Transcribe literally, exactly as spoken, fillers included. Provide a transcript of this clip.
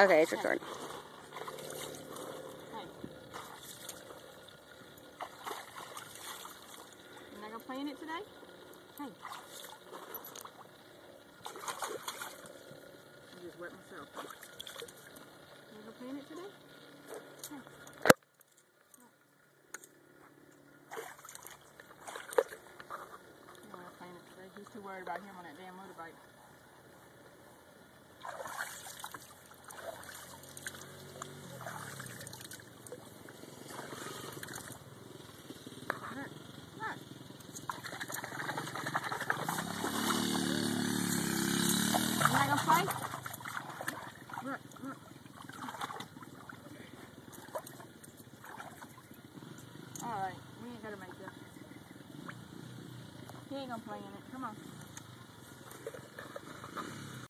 Okay, it's recording. Hey. You're not gonna play in it today? Hey. I just wet myself. You gonna play in it today? Hey. You wanna play in it today? He's too worried about him on that damn motorbike. You're not gonna play? Look, look. Alright, we ain't gotta make this. He ain't gonna play in it. Come on.